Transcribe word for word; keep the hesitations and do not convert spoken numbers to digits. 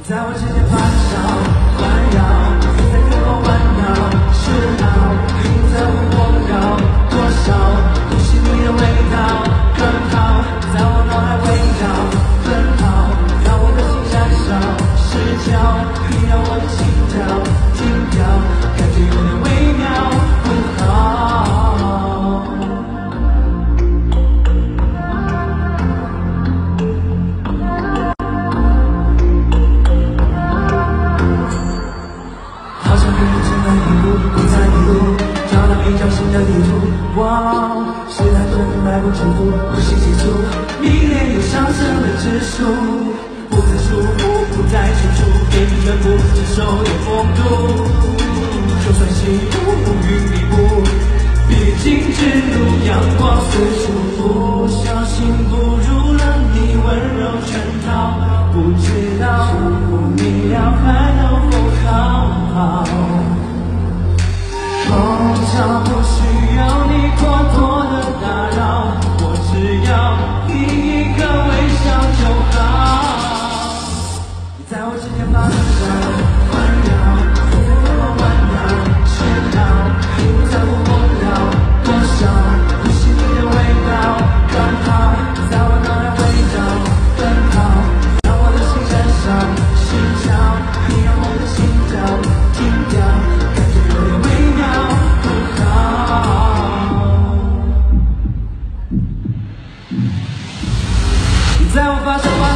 在我之间发烧环绕，你在跟我玩闹是闹，你在乎我要多少，呼吸你的味道更好，在我脑海围绕更好，让我的心燃烧失焦，你让我的心跳停掉，感觉有点微妙不好。新的地图，哇，时代真的迈不出步，不信基础，明年又上升了指数，不再束缚，不再清楚，给你全部，接受有风度，就算幸福乌云密布，毕竟之路阳光四处，不小心步入了你温柔圈套，不知道你要还能否好好。梦想不需要你过多的打扰，我只要你一个微笑就好。你在我之间发烧环绕，你在跟我玩闹喧闹，你不在乎我要多少，呼吸你的味道刚好，在我脑海围绕更好，让我的心燃烧心跳，你让我的心跳停掉，感觉有点微妙。在我发烧。